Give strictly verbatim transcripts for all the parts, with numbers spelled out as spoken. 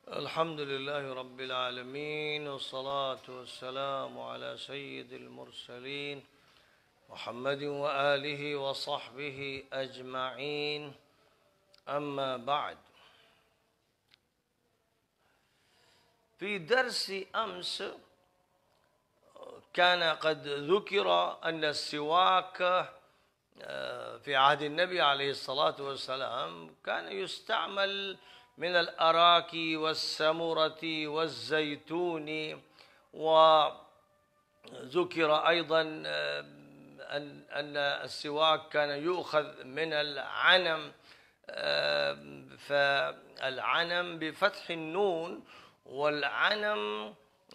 الحمد لله رب العالمين، والصلاة والسلام على سيد المرسلين محمد وآله وصحبه أجمعين. أما بعد، في درس أمس كان قد ذكر أن السواك في عهد النبي عليه الصلاة والسلام كان يستعمل من الأراك والسمرة والزيتون، وذكر أيضا أن السواك كان يؤخذ من العنم، فالعنم بفتح النون، والعنم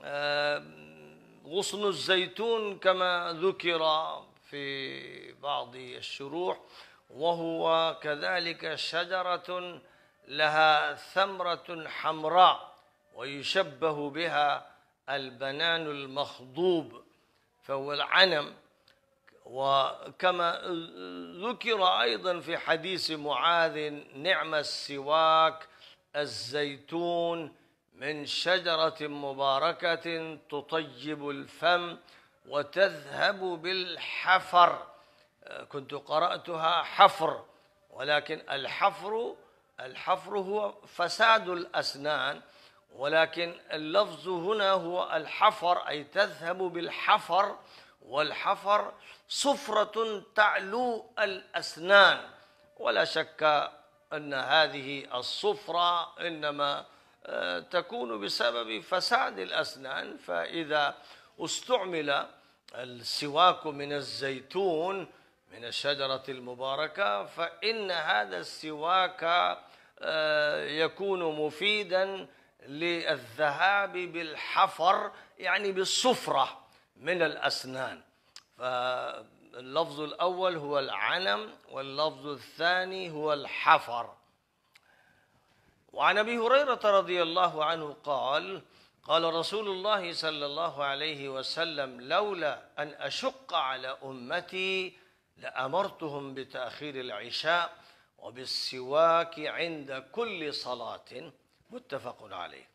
غصن الزيتون كما ذكر في بعض الشروح، وهو كذلك شجرة لها ثمرة حمراء ويشبه بها البنان المخضوب، فهو العنم. وكما ذكر أيضا في حديث معاذ: نعم السواك الزيتون من شجرة مباركة تطيب الفم وتذهب بالحفر. كنت قرأتها حفر، ولكن الحفر الحفر هو فساد الأسنان، ولكن اللفظ هنا هو الحفر، أي تذهب بالحفر، والحفر صفرة تعلو الأسنان. ولا شك أن هذه الصفرة إنما تكون بسبب فساد الأسنان، فإذا استعمل السواك من الزيتون من الشجرة المباركة فإن هذا السواك يكون مفيدا للذهاب بالحفر، يعني بالصفرة من الأسنان. فاللفظ الأول هو العنم، واللفظ الثاني هو الحفر. وعن أبي هريرة رضي الله عنه قال: قال رسول الله صلى الله عليه وسلم: لولا أن أشق على أمتي لأمرتهم بتأخير العشاء وبالسواك عند كل صلاة. متفق عليه.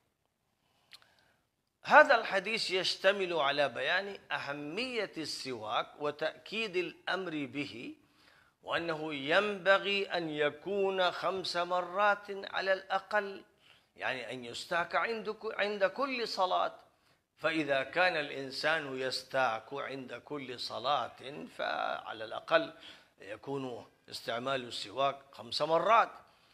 هذا الحديث يشتمل على بيان أهمية السواك وتأكيد الأمر به، وأنه ينبغي أن يكون خمس مرات على الأقل، يعني أن يستاك عند كل صلاة. فإذا كان الإنسان يستاك عند كل صلاة فعلى الأقل يكون استعمال السواك خمس مرات،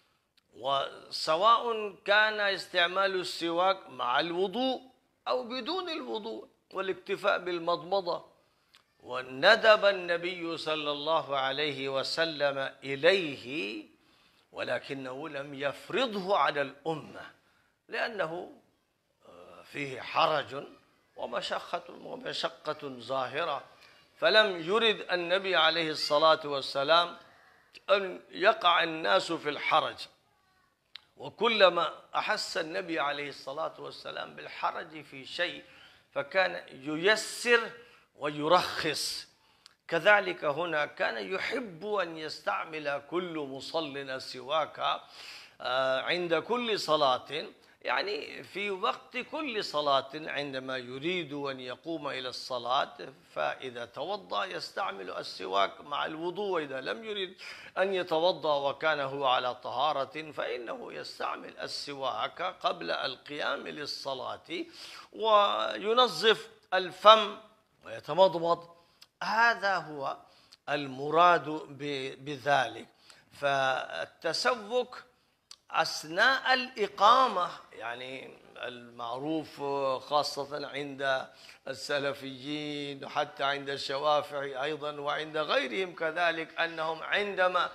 وسواء كان استعمال السواك مع الوضوء أو بدون الوضوء، والاكتفاء بالمضمضة. وندب النبي صلى الله عليه وسلم إليه، ولكنه لم يفرضه على الأمة، لأنه فيه حرج ومشقة ومشقة ظاهرة، فلم يرد النبي عليه الصلاة والسلام أن يقع الناس في الحرج. وكلما أحس النبي عليه الصلاة والسلام بالحرج في شيء فكان ييسر ويرخص. كذلك هنا كان يحب أن يستعمل كل مصل السواك عند كل صلاة، يعني في وقت كل صلاة عندما يريد أن يقوم إلى الصلاة، فإذا توضأ يستعمل السواك مع الوضوء، وإذا لم يريد أن يتوضأ وكان هو على طهارة فإنه يستعمل السواك قبل القيام للصلاة وينظف الفم ويتمضمض. هذا هو المراد بذلك. فالتسوك أثناء الإقامة، يعني المعروف خاصة عند السلفيين وحتى عند الشوافعي أيضا وعند غيرهم كذلك، أنهم عندما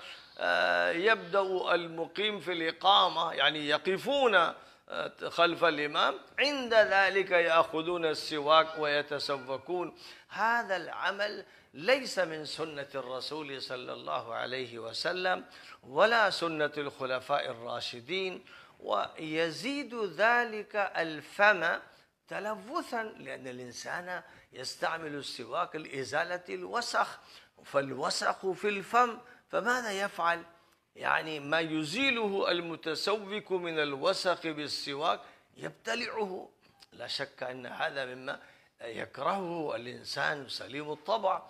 يبدأ المقيم في الإقامة يعني يقفون خلف الإمام، عند ذلك يأخذون السواك ويتسوكون. هذا العمل ليس من سنة الرسول صلى الله عليه وسلم ولا سنة الخلفاء الراشدين، ويزيد ذلك الفم تلوثا، لأن الإنسان يستعمل السواك لإزالة الوسخ، فالوسخ في الفم، فماذا يفعل؟ يعني ما يزيله المتسوك من الوسخ بالسواك يبتلعه. لا شك أن هذا مما يكرهه الإنسان سليم الطبع.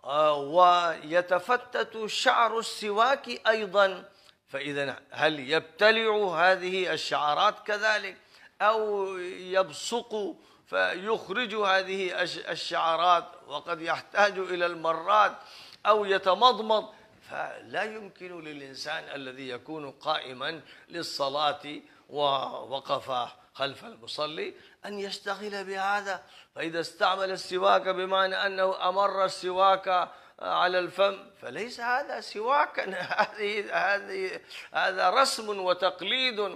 ويتفتت شعر السواك أيضا، فإذا هل يبتلع هذه الشعرات كذلك أو يبصق فيخرج هذه الشعرات، وقد يحتاج إلى المرات، أو يتمضمض. فلا يمكن للإنسان الذي يكون قائما للصلاة ووقف خلف المصلي أن يشتغل بهذا. فإذا استعمل السواك بمعنى أنه أمر السواك على الفم فليس هذا سواكا، هذه هذه هذا رسم وتقليد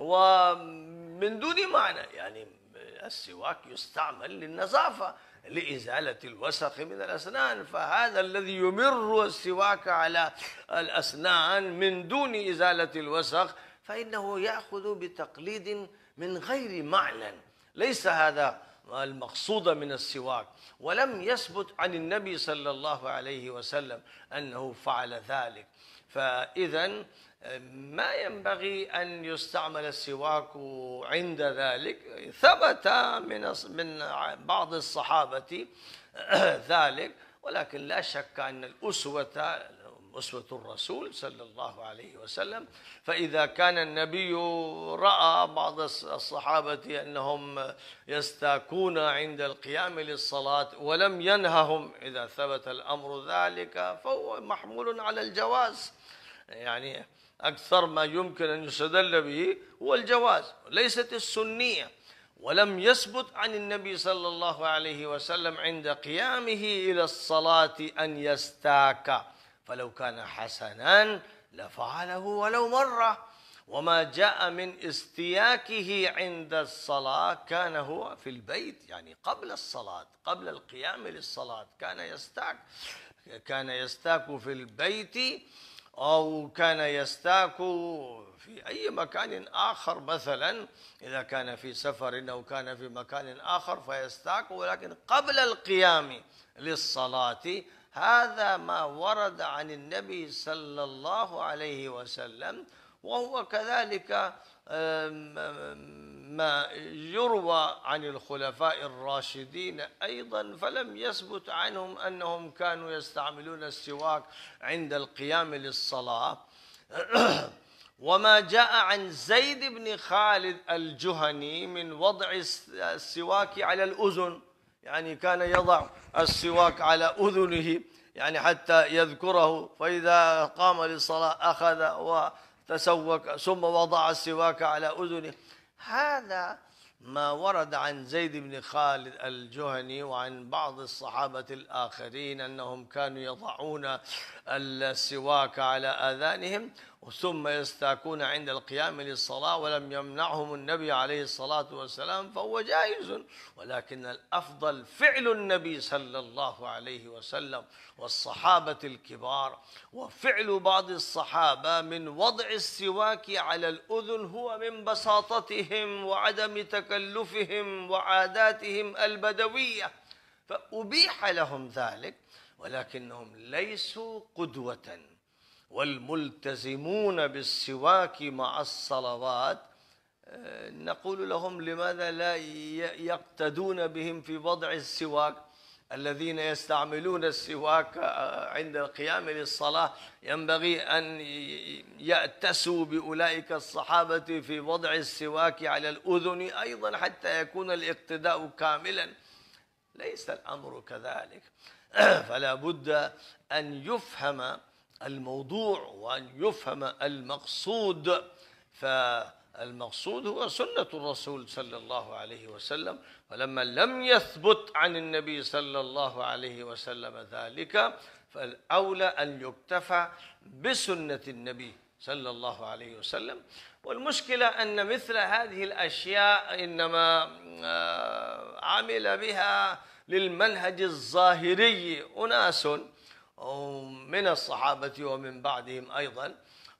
ومن دون معنى. يعني السواك يستعمل للنظافة، لإزالة الوسخ من الأسنان، فهذا الذي يمر السواك على الأسنان من دون إزالة الوسخ فإنه يأخذ بتقليد من غير معنى، ليس هذا المقصود من السواك. ولم يثبت عن النبي صلى الله عليه وسلم أنه فعل ذلك. فإذا ما ينبغي أن يستعمل السواك عند ذلك. ثبت من من بعض الصحابة ذلك، ولكن لا شك أن الأسوة أسوة الرسول صلى الله عليه وسلم. فإذا كان النبي رأى بعض الصحابة أنهم يستاكون عند القيام للصلاة ولم ينههم، إذا ثبت الأمر ذلك فهو محمول على الجواز. يعني أكثر ما يمكن أن يستدل به هو الجواز، ليست السنية. ولم يثبت عن النبي صلى الله عليه وسلم عند قيامه إلى الصلاة أن يستاك، فلو كان حسنا لفعله ولو مرة. وما جاء من استياكه عند الصلاة كان هو في البيت، يعني قبل الصلاة، قبل القيام للصلاة كان يستاك، كان يستاك في البيت، أو كان يستاك في أي مكان آخر، مثلا إذا كان في سفر أو كان في مكان آخر فيستاك، ولكن قبل القيام للصلاة. هذا ما ورد عن النبي صلى الله عليه وسلم، وهو كذلك ما يروى عن الخلفاء الراشدين أيضا، فلم يثبت عنهم أنهم كانوا يستعملون السواك عند القيام للصلاة. وما جاء عن زيد بن خالد الجهني من وضع السواك على الأذن، يعني كان يضع السواك على أذنه يعني حتى يذكره، فإذا قام للصلاة أخذ وتسوك ثم وضع السواك على أذنه. هذا ما ورد عن زيد بن خالد الجهني وعن بعض الصحابة الآخرين أنهم كانوا يضعون السواك على آذانهم ثم يستاكون عند القيام للصلاة، ولم يمنعهم النبي عليه الصلاة والسلام، فهو جائز. ولكن الأفضل فعل النبي صلى الله عليه وسلم والصحابة الكبار، وفعل بعض الصحابة من وضع السواك على الأذن هو من بساطتهم وعدم تكلفهم وعاداتهم البدوية، فأبيح لهم ذلك، ولكنهم ليسوا قدوة. والملتزمون بالسواك مع الصلوات نقول لهم لماذا لا يقتدون بهم في وضع السواك؟ الذين يستعملون السواك عند القيام للصلاة ينبغي أن يأتسوا بأولئك الصحابة في وضع السواك على الأذن أيضا حتى يكون الاقتداء كاملا. ليس الأمر كذلك. فلا بد أن يفهم الموضوع وأن يفهم المقصود. فالمقصود هو سنة الرسول صلى الله عليه وسلم، فلما لم يثبت عن النبي صلى الله عليه وسلم ذلك فالأولى أن يكتفى بسنة النبي صلى الله عليه وسلم. والمشكلة أن مثل هذه الأشياء إنما عمل بها للمنهج الظاهري أناس من الصحابة ومن بعدهم أيضا،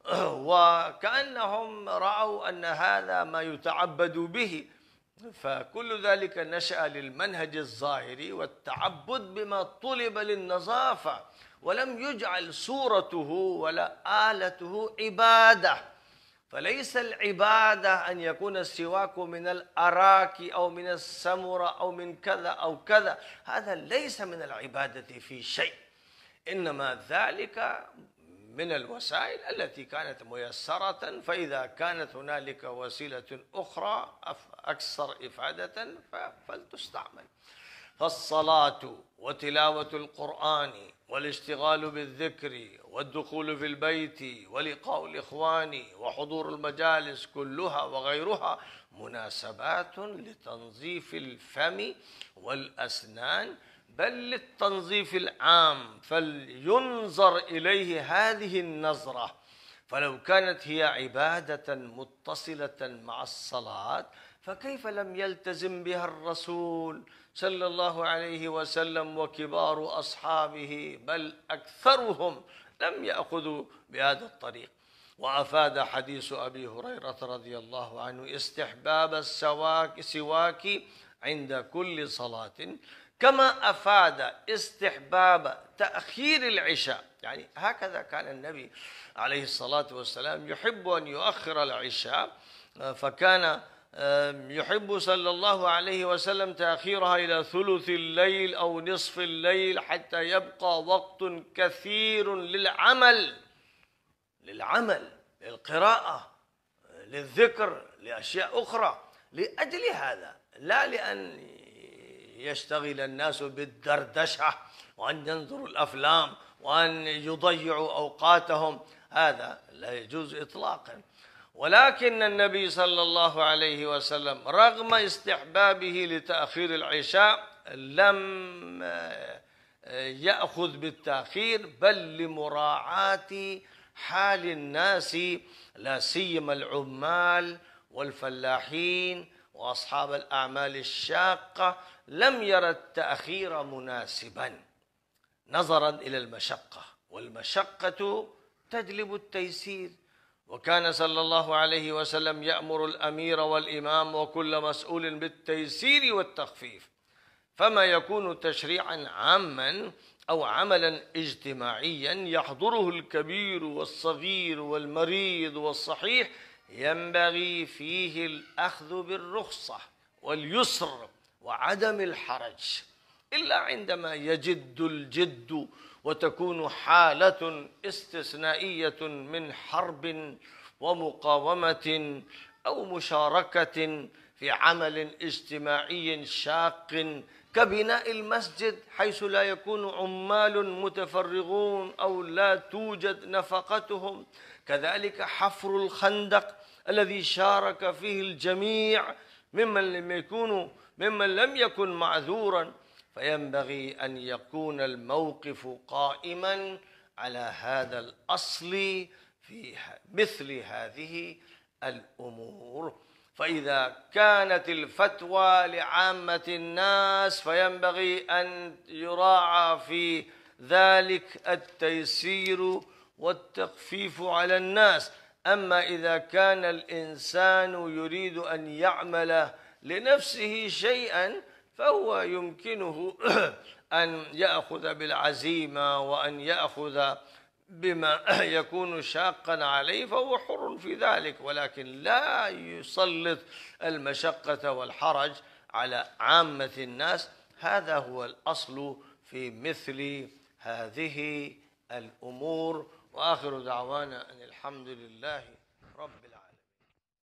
وكأنهم رأوا أن هذا ما يتعبد به، فكل ذلك نشأ للمنهج الظاهري والتعبد بما طلب للنظافة، ولم يجعل صورته ولا آلته عبادة. فليس العبادة أن يكون السواك من الأراك أو من السمرة أو من كذا أو كذا، هذا ليس من العبادة في شيء، إنما ذلك من الوسائل التي كانت ميسرة، فإذا كانت هنالك وسيلة أخرى أكثر إفادة فلتستعمل. فالصلاة وتلاوة القرآن والاشتغال بالذكر والدخول في البيت ولقاء الإخوان وحضور المجالس كلها وغيرها مناسبات لتنظيف الفم والأسنان، بل للتنظيف العام، فلينظر إليه هذه النظرة. فلو كانت هي عبادة متصلة مع الصلاة فكيف لم يلتزم بها الرسول صلى الله عليه وسلم وكبار أصحابه، بل أكثرهم لم يأخذوا بهذا الطريق. وأفاد حديث أبي هريرة رضي الله عنه استحباب السواك عند كل صلاة، كما أفاد استحباب تأخير العشاء. يعني هكذا كان النبي عليه الصلاة والسلام يحب أن يؤخر العشاء، فكان يحب صلى الله عليه وسلم تأخيرها إلى ثلث الليل أو نصف الليل حتى يبقى وقت كثير للعمل للعمل للقراءة، للذكر، لأشياء أخرى. لأجل هذا، لا لأن يشتغل الناس بالدردشة وأن ينظروا الأفلام وأن يضيعوا أوقاتهم، هذا لا يجوز إطلاقا. ولكن النبي صلى الله عليه وسلم رغم استحبابه لتأخير العشاء لم يأخذ بالتأخير، بل لمراعاة حال الناس، لا سيما العمال والفلاحين وأصحاب الأعمال الشاقة، لم يرى التأخير مناسبا نظرا إلى المشقة، والمشقة تجلب التيسير. وكان صلى الله عليه وسلم يأمر الأمير والإمام وكل مسؤول بالتيسير والتخفيف، فما يكون تشريعا عاما أو عملا اجتماعيا يحضره الكبير والصغير والمريض والصحيح ينبغي فيه الأخذ بالرخصة واليسر وعدم الحرج، إلا عندما يجد الجد وتكون حالة استثنائية من حرب ومقاومة أو مشاركة في عمل اجتماعي شاق كبناء المسجد، حيث لا يكون عمال متفرغون أو لا توجد نفقتهم. كذلك حفر الخندق الذي شارك فيه الجميع ممن لم يكونوا ممن لم يكن معذورا، فينبغي أن يكون الموقف قائما على هذا الأصل في مثل هذه الأمور. فإذا كانت الفتوى لعامة الناس فينبغي أن يراعى في ذلك التيسير والتخفيف على الناس. أما إذا كان الإنسان يريد أن يعمل لنفسه شيئا فهو يمكنه أن يأخذ بالعزيمة وأن يأخذ بما يكون شاقا عليه، فهو حر في ذلك، ولكن لا يسلط المشقة والحرج على عامة الناس. هذا هو الأصل في مثل هذه الأمور. وآخر دعوانا أن الحمد لله رب العالمين.